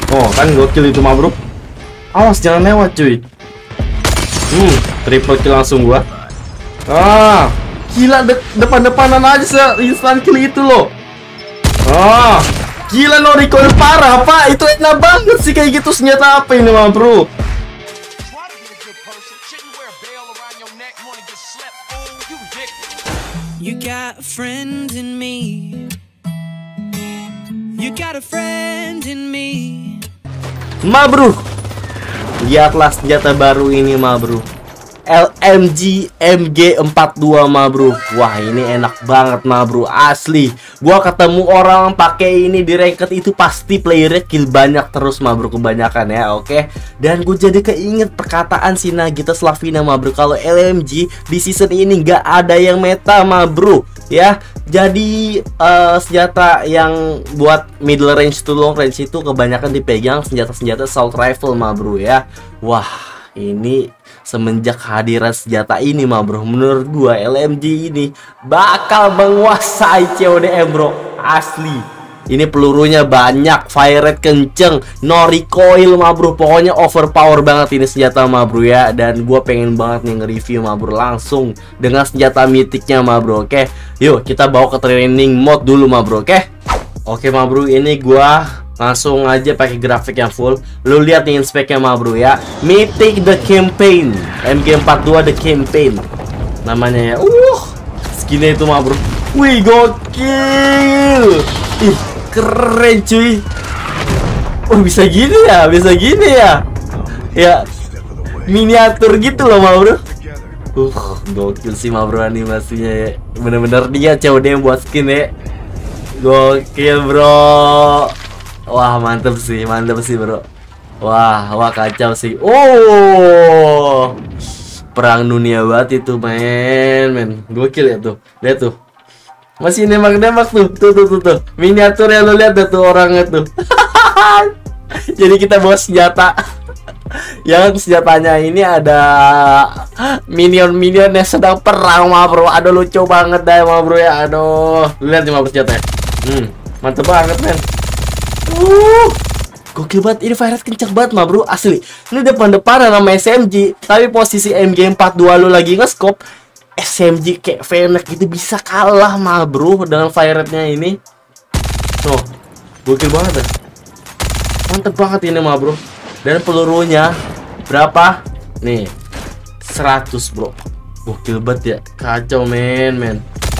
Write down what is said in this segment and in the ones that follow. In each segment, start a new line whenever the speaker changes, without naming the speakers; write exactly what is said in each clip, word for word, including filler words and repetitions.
Oh kan gokil itu mah bro. Awas jangan lewat cuy. Hmm, triple kill langsung gua. Ah, gila de depan-depanan aja se-instant kill itu loh. Ah, gila no recoil parah pak. Itu enak banget sih kayak gitu. Senjata apa ini mah bro?
You got a friend in me. You got a friend in me.
Ma bro, lihatlah senjata baru ini ma bro. L M G M G empat dua ma bro. Wah ini enak banget ma bro, asli. Gua ketemu orang pakai ini di ranked itu pasti playernya kill banyak terus ma bro, kebanyakan ya, oke okay? Dan gue jadi keinget perkataan si Nagita Slavina ma bro, kalau L M G di season ini nggak ada yang meta ma bro ya. Jadi uh, senjata yang buat middle range to long range itu kebanyakan dipegang senjata-senjata assault rifle ma bro ya. Wah ini semenjak kehadiran senjata ini mah bro, menurut gua L M G ini bakal menguasai C O D M bro, asli. Ini pelurunya banyak, fire rate kenceng, no recoil mah bro, pokoknya overpower banget ini senjata mah bro ya. Dan gua pengen banget nih nge-review mah bro langsung dengan senjata mitiknya mah bro, oke. Yuk kita bawa ke training mode dulu mah bro, oke. Oke mah bro, ini gua langsung aja pakai grafik yang full. Lu lihat nih speknya mah bro ya. Mythic The Campaign, M G empat dua The Campaign namanya ya. Uh, skinnya itu mah bro. Wih gokil. Ih keren cuy. Oh bisa gini ya, bisa gini ya. Ya miniatur gitu loh mah bro. Uh gokil sih mah bro animasinya ya. Bener-bener dia C O D buat skin ya. Gokil bro. Wah mantep sih, mantep sih bro. Wah, wah kacau sih. Oh, perang dunia banget itu men, men. Gokil ya tuh, lihat tuh. Masih nembak-nembak tuh, tuh tuh tuh tuh. Miniaturnya lo lihat tuh orangnya tuh. Jadi kita bawa senjata. Yang senjatanya ini ada minion-minion yang sedang perang mah bro. Aduh lucu banget dah mah bro ya. Aduh, lihat cuma senjatanya. Hmm, mantep banget men. Uh, gokil banget, ini fire rate kenceng banget mah bro, asli. Ini depan-depanan sama S M G, tapi posisi M G empat dua lu lagi nge-scope, S M G kayak Fennec gitu bisa kalah mah bro dengan fire rate-nya ini. Tuh, gokil banget ya. Mantep banget ini mah bro. Dan pelurunya berapa? Nih, seratus bro. Gokil banget ya, kacau men, men.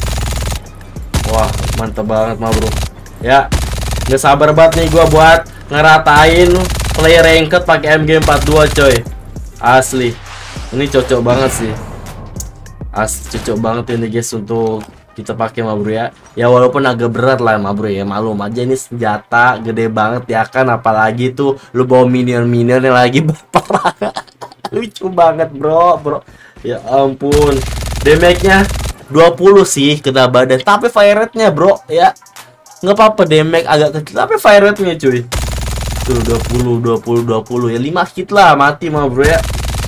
Wah, mantep banget mah bro. Ya, nggak sabar banget nih gua buat ngeratain player ranked pakai M G empat dua coy. Asli. Ini cocok banget sih. As cocok banget ini guys untuk kita pakai mah bro ya. Ya walaupun agak berat lah mah bro ya. Maklum aja ini senjata gede banget ya kan, apalagi tuh lu bawa minion-minion yang lagi berperang. Lucu banget bro, bro. Ya ampun. Damage-nya dua puluh sih kena badan, tapi fire rate-nya bro ya nggak apa-apa, damage agak kecil tapi fire rate-nya cuy tuh dua puluh dua puluh dua puluh ya, lima hit lah mati mah bro ya.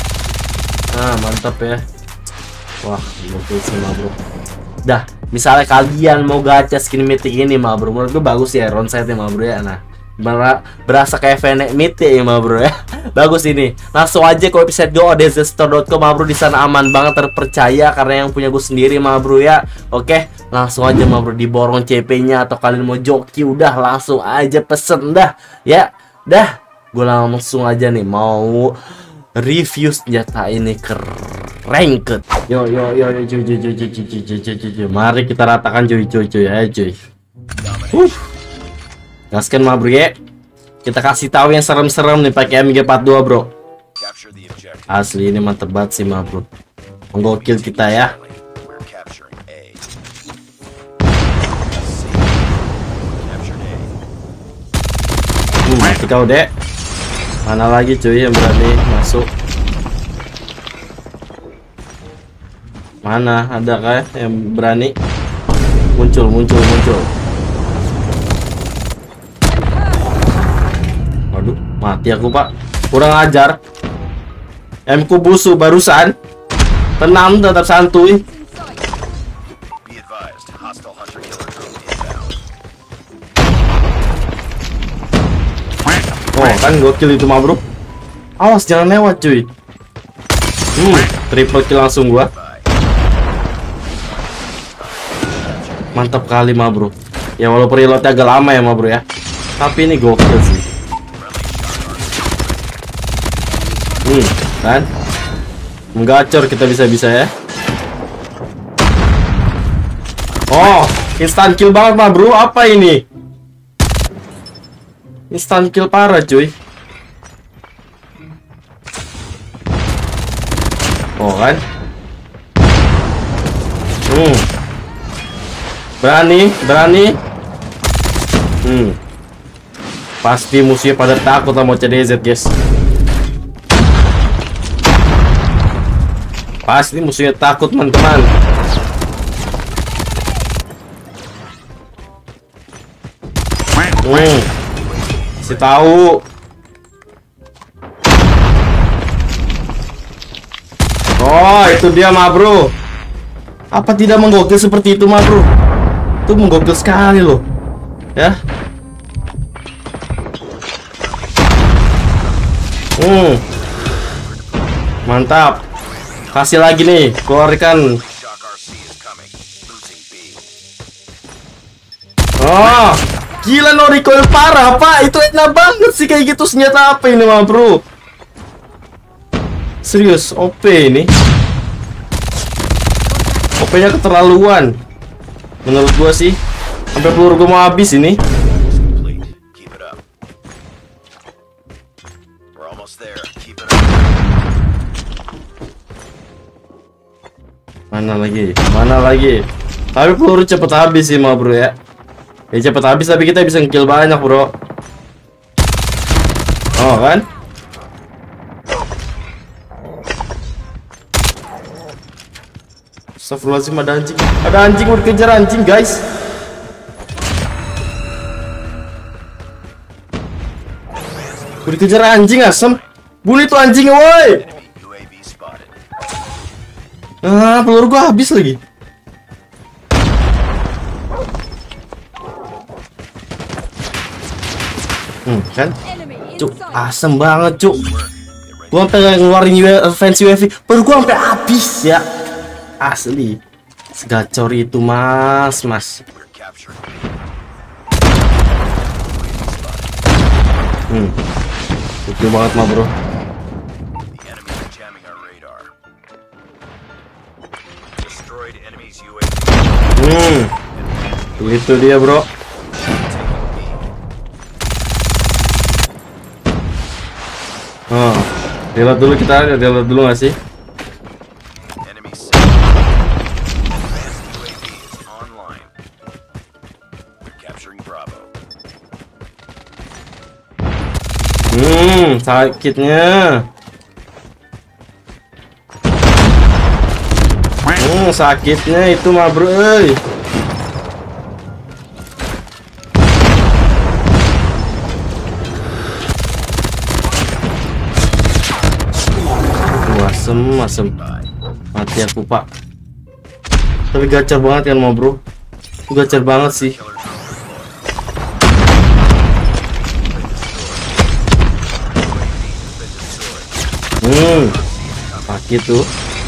Nah mantap ya. Wah gokil sih mah bro. Dah misalnya kalian mau gacha skin mythic ini mah bro, menurut gue bagus ya roundset-nya mah bro ya. Nah berasa kayak Fennec mythic ya mah bro ya. Bagus ini. Langsung aja ke website gue o d z store dot com mah bro, di sana aman banget, terpercaya karena yang punya gue sendiri mah bro ya. Oke, langsung aja mah bro diborong C P-nya, atau kalian mau joki udah langsung aja pesen dah ya. Dah, gue langsung aja nih mau review senjata ini ke ranked. Yo yo yo yo cuy cuy cuy cuy cuy cuy cuy cuy. Mari kita ratakan cuy cuy cuy ayo cuy. Uh. Gaskan mah bro ya. Kita kasih tahu yang serem-serem nih pakai M G empat dua bro. Asli ini mantep banget sih mah bro. Menggokil kita ya. Uh, mati kau dek. Mana lagi cuy yang berani masuk? Mana ada kayak yang berani? Muncul muncul muncul. Waduh, mati aku pak. Kurang ajar. M ku busu barusan. Tenang, tetap santuy. Oh kan gokil itu mah bro. Awas jangan lewat cuy. Hmm, triple kill langsung gua. Mantap kali mah bro. Ya walaupun reloadnya agak lama ya mah bro ya, tapi ini gokil sih. Hmm, kan menggacor kita bisa-bisa ya. Oh, instant kill banget mah bro. Apa ini? Instant kill parah cuy. Oh kan. Hmm. Berani, berani. Hmm. Pasti musuhnya pada takut sama C D Z guys. Pasti musuhnya takut teman-teman. Hmm. Kasih tahu. Oh, itu dia mah bro. Apa tidak menggokil seperti itu mah bro? Itu menggokil sekali loh. Ya. Hmm. Mantap. Kasih lagi nih, keluarkan. Oh, gila no recoil parah pak. Itu enak banget sih kayak gitu. Senjata apa ini mah bro? Serius, O P ini. O P-nya keterlaluan. Menurut gua sih. Sampai peluru gua mau habis ini. Mana lagi? Mana lagi? Tapi peluru cepet habis sih mah bro ya. Ya cepet habis tapi kita bisa nge-kill banyak bro. Oh kan? Astagfirullahaladzim, ada anjing. Ada anjing, mau dikejar anjing guys. Mau dikejar anjing asem. Bunuh itu anjingnya woi. Ah, peluru gua habis lagi. Hmm, kan? Cuk, asem banget, cuk. Gua sampai ngeluarin fancy U A V, peluru gua sampai habis ya. Asli. Segacor itu, Mas, Mas. Hmm. Itu banget mah, bro. Hmm. Itu dia, bro. Oh, reload dulu kita, reload dulu nggak sih? Hmm, sakitnya. Hmm, sakitnya itu mah bro. Ey. Asem, asem. Mati aku pak. Tapi gacor banget kan mau bro. Gacor banget sih. Hmm, sakit tuh.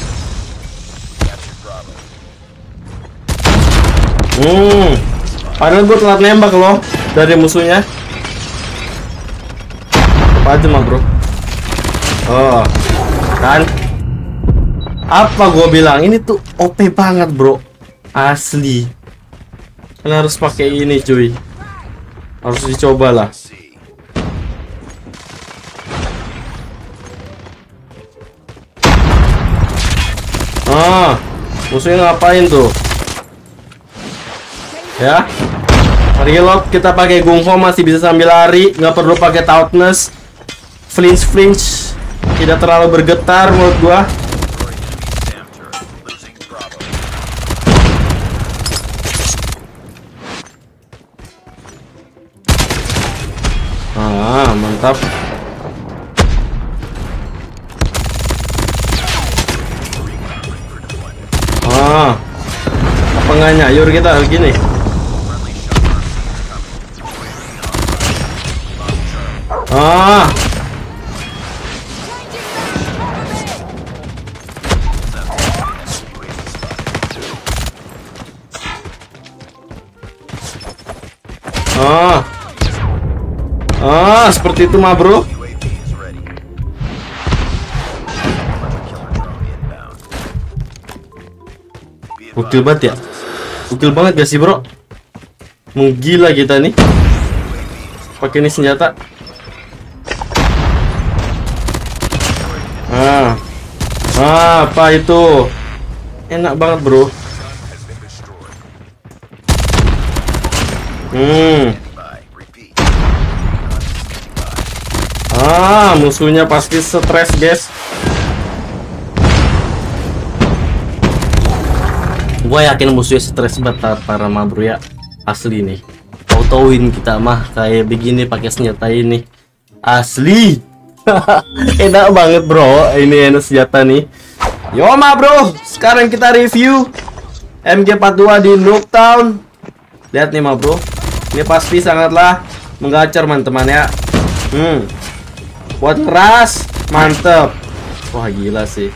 Hmm, padahal gue telat nembak loh dari musuhnya. Apa aja mah bro. Oh, kan? Apa gue bilang ini tuh O P banget bro, asli. Kalian harus pakai ini cuy. Harus dicoba lah. Ah, musuhnya ngapain tuh? Ya, reload kita pakai gunho masih bisa sambil lari, nggak perlu pakai toughness, flinch flinch, tidak terlalu bergetar menurut gua. Ah, mantap. Ah, apa nggak nyayur kita gini? Ah. Ah. Ah, seperti itu mah, bro. Gokil banget ya. Gokil banget gak sih, bro? Menggila kita nih. Pakai ini senjata. Ah. Ah, apa itu? Enak banget, bro. Hmm. Ah, musuhnya pasti stres, guys. Gua yakin musuhnya stres banget para mah, bro ya. Asli nih. Autoin kita mah kayak begini pakai senjata ini. Asli. Enak banget, bro. Ini enak senjata nih. Yo mah, bro. Sekarang kita review M G empat puluh dua di Nuketown. Lihat nih mah, bro. Ini pasti sangatlah menggacor, teman-teman ya. Hmm. Buat ngeras, mantep. Wah, gila sih.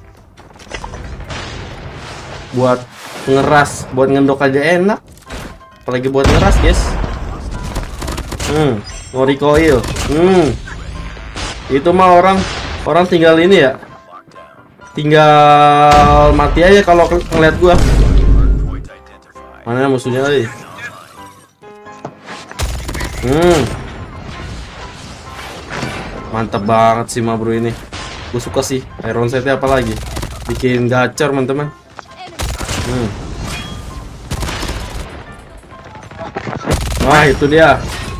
Buat ngeras, buat ngendok aja enak. Apalagi buat ngeras, guys. Hmm, no recoil. Hmm. Itu mah orang orang tinggal ini ya. Tinggal mati aja kalau ngeliat gua. Mana musuhnya tadi? Hmm. Mantap banget sih mah, bro ini. Gue suka sih iron setnya, apalagi bikin gacor, teman-teman. Hmm. Wah, itu dia.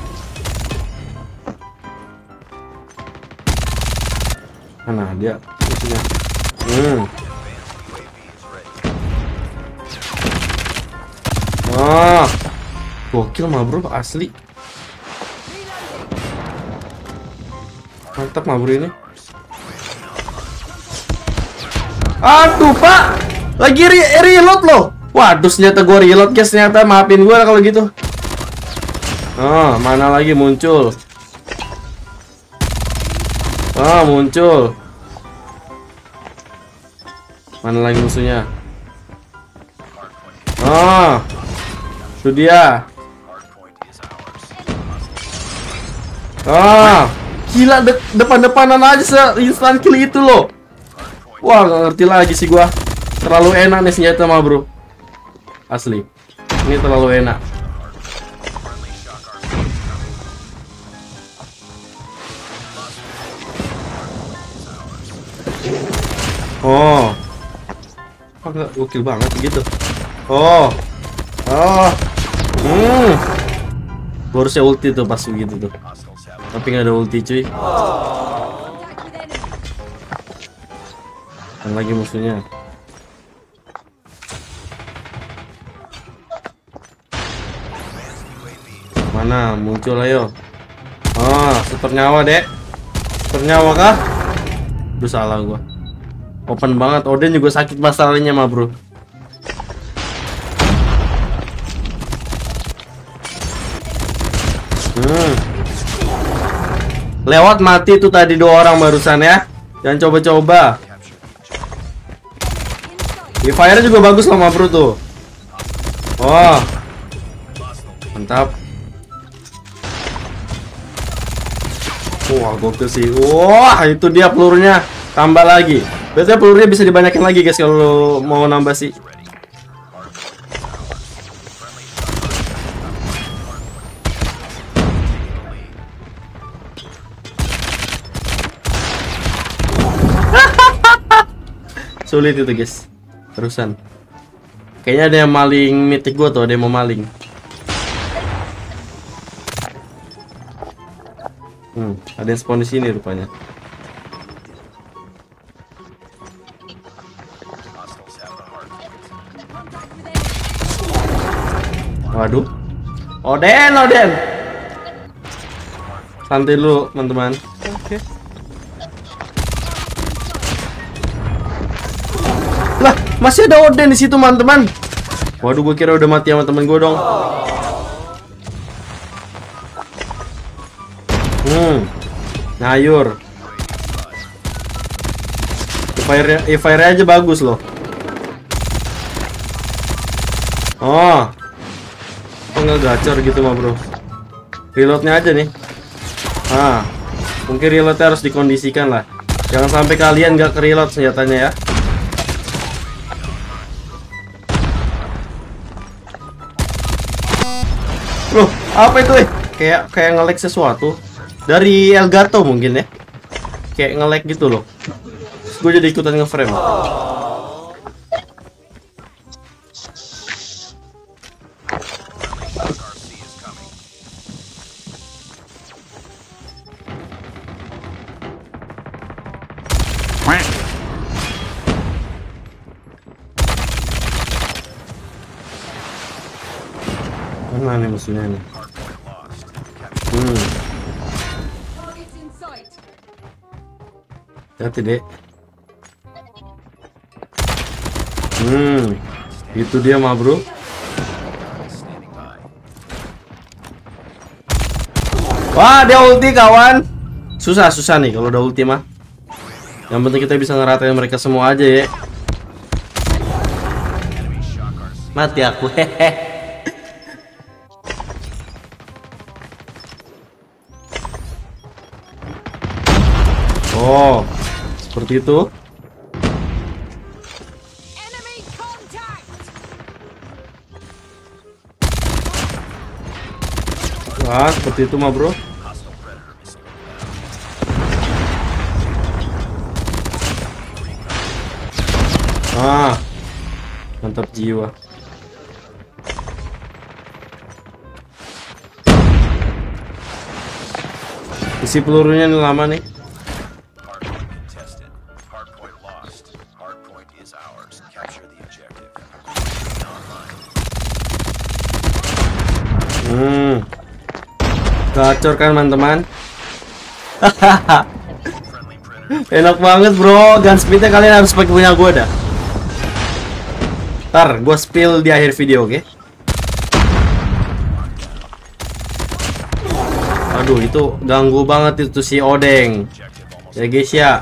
Mana dia musuhnya? Hmm. Wah, gokil mah, bro, asli. Mantap mah, bro ini. Aduh, Pak. Lagi re reload loh. Waduh, senjata gue reload, guys. Ternyata maafin gue kalau gitu. Oh, mana lagi muncul? Ah, muncul. Mana lagi musuhnya? Ah. Itu dia. Ah. Gila, de depan-depanan aja se-instant kill itu loh. Wah, gak ngerti lagi sih gua. Terlalu enak nih senjata mah, bro. Asli. Ini terlalu enak. Oh. Oh, gak gokil banget gitu. Oh. Oh. Hmm. Gua harusnya ulti tuh pas begitu tuh. Tapi nggak ada ulti, cuy. Yang lagi musuhnya. Mana muncul, ayo. Ah, super nyawa, Dek. Super nyawa kah? Duh, salah gua. Open banget. Odin juga sakit masalahnya mah, bro. Hmm. Lewat mati itu tadi dua orang barusan ya. Jangan coba-coba. Di fire juga bagus sama, bro tuh. Wah. Mantap. Wah, gokil sih. Wah, itu dia pelurunya. Tambah lagi. Biasanya pelurunya bisa dibanyakin lagi, guys, kalau mau nambah sih. Sulit itu, guys. Terusan. Kayaknya ada yang maling mythic gua tuh, ada yang mau maling. Hmm, ada yang spawn di sini rupanya. Waduh. Oden, Oden. Santai dulu, teman-teman. Oke. Okay. Lah, masih ada Oden di situ, teman-teman. Waduh, gue kira udah mati sama temen gue dong. Hmm. Ngayur. Fire fire aja bagus loh. Oh. Kok nggak gacor gitu mah bro? Reloadnya aja nih. Ah. Mungkin reloadnya harus dikondisikan lah. Jangan sampai kalian nggak ke reload senjatanya ya. Loh, apa itu eh? Kayak kayak nge-lag sesuatu. Dari Elgato mungkin ya. Kayak nge-lag gitu loh. Gue jadi ikutan nge-frame. Mana nih musuhnya nih? Hmm. Hati deh. Hmm. Itu dia mah bro. Wah, dia ulti kawan. Susah susah nih kalau udah ulti mah. Yang penting kita bisa ngeratain mereka semua aja ya. Mati aku hehe. Oh, seperti itu. Wah, seperti itu mah bro. Ah, mantap jiwa. Isi pelurunya nih lama nih. Hmm, gacor kan teman-teman. Enak banget bro. Gun speednya kalian harus pakai punya gue dah. Ntar gue spill di akhir video, oke? Okay? Aduh, itu ganggu banget itu si Odeng. Ya guys ya.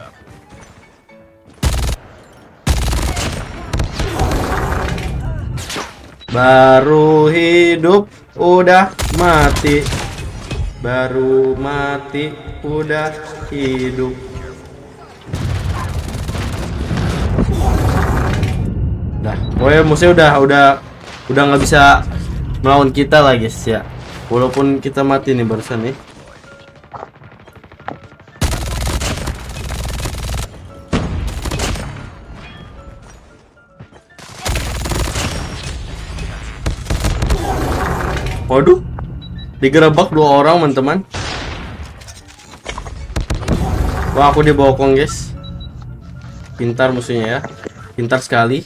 Baru hidup udah mati. Baru mati udah hidup. Dah, pokoknya musuhnya udah udah udah nggak bisa melawan kita lah guys ya. Walaupun kita mati nih barusan nih. Waduh, digerebek dua orang teman-teman. Wah, aku dibokong guys. Pintar musuhnya ya, pintar sekali.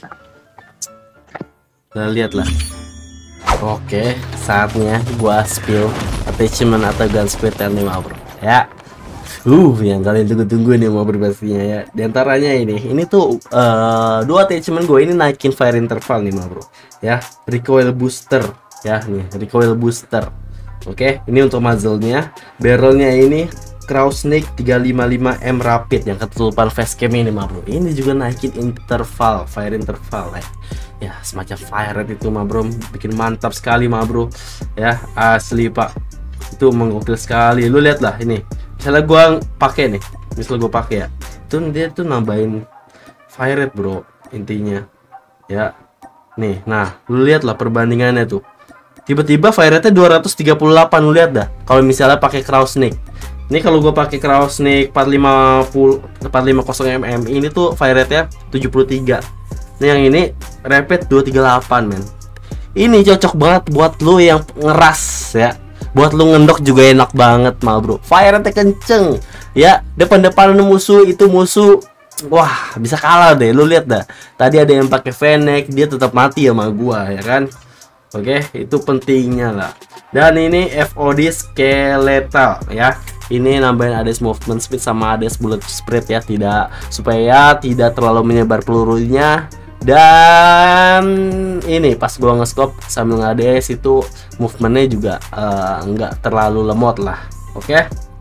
Nah, lihatlah. Oke, saatnya gua spill attachment atau gun speed T lima bro. Ya, uh, yang kalian tunggu-tunggu nih mau pastinya ya. Di antaranya ini, ini tuh uh, dua attachment gue ini naikin fire interval nih bro. Ya, recoil booster. Ya nih, recoil booster. Oke, ini untuk muzzle-nya. Barrelnya ini Crow Snake tiga lima lima M Rapid yang ketutupan facecam ini mah bro. Ini juga naikin interval, fire interval eh. Ya, semacam fire rate itu mah bro, bikin mantap sekali mah bro. Ya, asli pak. Itu menggokil sekali. Lu lihat lah ini. Misalnya gua pakai nih, misalnya gua pakai ya. Itu dia tuh nambahin fire rate bro, intinya. Ya. Nih, nah, lu lihat lah perbandingannya tuh. Tiba-tiba fire rate-nya dua ratus tiga puluh delapan, lu lihat dah. Kalau misalnya pakai Crow Snake. Ini kalau gue pakai Crow Snake empat lima nol mm ini tuh fire rate-nya tujuh puluh tiga. Nah, yang ini rapid dua tiga delapan, men. Ini cocok banget buat lu yang ngeras ya. Buat lu ngendok juga enak banget, mal bro. Fire rate kenceng. Ya, depan-depan musuh itu musuh. Wah, bisa kalah deh. Lu lihat dah. Tadi ada yang pakai Fennec, dia tetap mati sama gua, ya kan? Oke, itu pentingnya lah. Dan ini F O D skeletal ya. Ini nambahin A D S movement speed sama A D S bullet spread ya, tidak supaya tidak terlalu menyebar pelurunya. Dan ini pas gua nge-scope sambil nge-A D S itu movementnya juga uh, nggak terlalu lemot lah. Oke,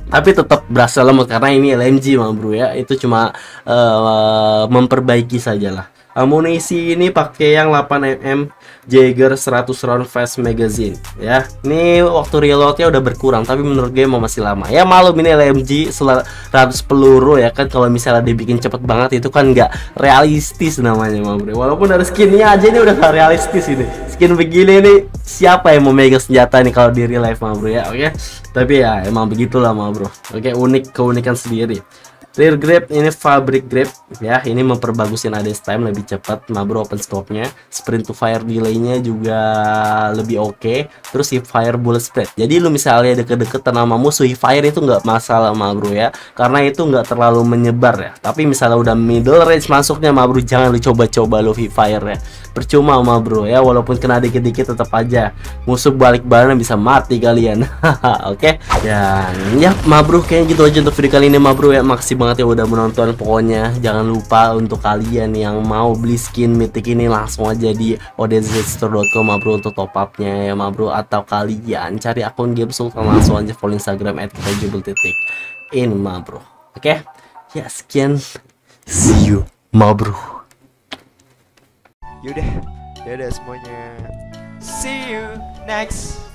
tapi tetap berasa lemot karena ini L M G mah bro ya. Itu cuma uh, memperbaiki sajalah. Amunisi ini pakai yang delapan milimeter Jaeger seratus round fast magazine ya. Ini waktu reloadnya udah berkurang tapi menurut gue mau masih lama. Ya malum ini L M G seratus peluru ya kan, kalau misalnya dibikin cepet banget itu kan nggak realistis namanya mah bro. Walaupun dari skinnya aja ini udah gak realistis ini. Skin begini nih siapa yang mau megang senjata nih kalau di real life mah bro ya. Oke. Tapi ya emang begitulah mah bro. Oke, unik, keunikan sendiri. Rear grip ini fabric grip ya, ini memperbagusin A D S time lebih cepat mah bro, open scope-nya, sprint to fire delay-nya juga lebih oke, okay. Terus hip fire bullet spread. Jadi lu misalnya deket-deket sama musuh, hip fire itu nggak masalah mah bro ya, karena itu nggak terlalu menyebar ya. Tapi misalnya udah middle range masuknya mah bro, jangan lu coba-coba lu hip fire ya. Percuma mah bro ya, walaupun kena dikit-dikit tetap aja musuh balik badan bisa mati kalian. Oke, okay? Dan ya mah bro kayaknya gitu aja untuk video kali ini mah bro ya. Makasih banget ya udah menonton. Pokoknya jangan lupa untuk kalian yang mau beli skin mythic ini langsung aja di o d z store dot com mah bro untuk top upnya ya mah bro, atau kalian cari akun Game Sultan langsung aja follow Instagram at jubel titik in mah bro. Oke, okay? Ya sekian, see you mah bro.
Yaudah, yaudah semuanya. See you next.